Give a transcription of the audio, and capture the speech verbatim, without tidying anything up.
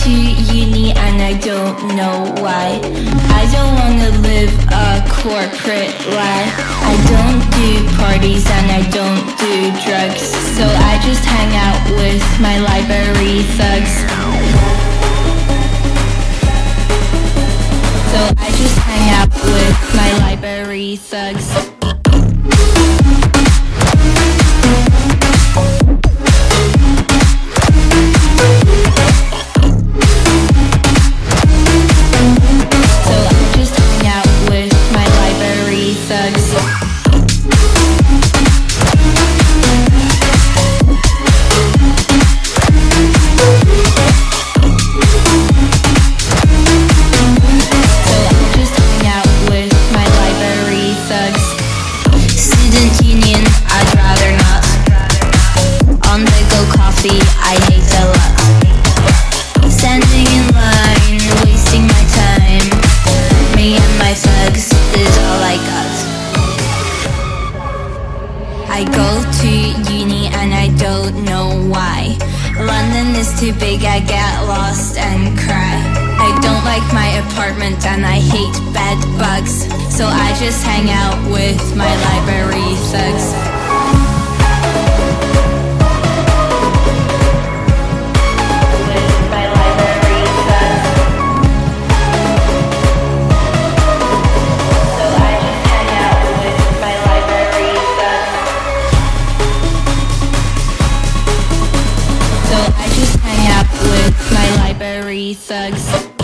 to uni and I don't know why. I don't wanna live a corporate life. I don't do parties and I don't do drugs, so I just hang out with my library thugs. So I just hang out with my library thugs. I hate the luck. Standing in line, wasting my time. Me and my thugs is all I got. I go to uni and I don't know why. London is too big, I get lost and cry. I don't like my apartment and I hate bed bugs, so I just hang out with my library thugs. Thugs.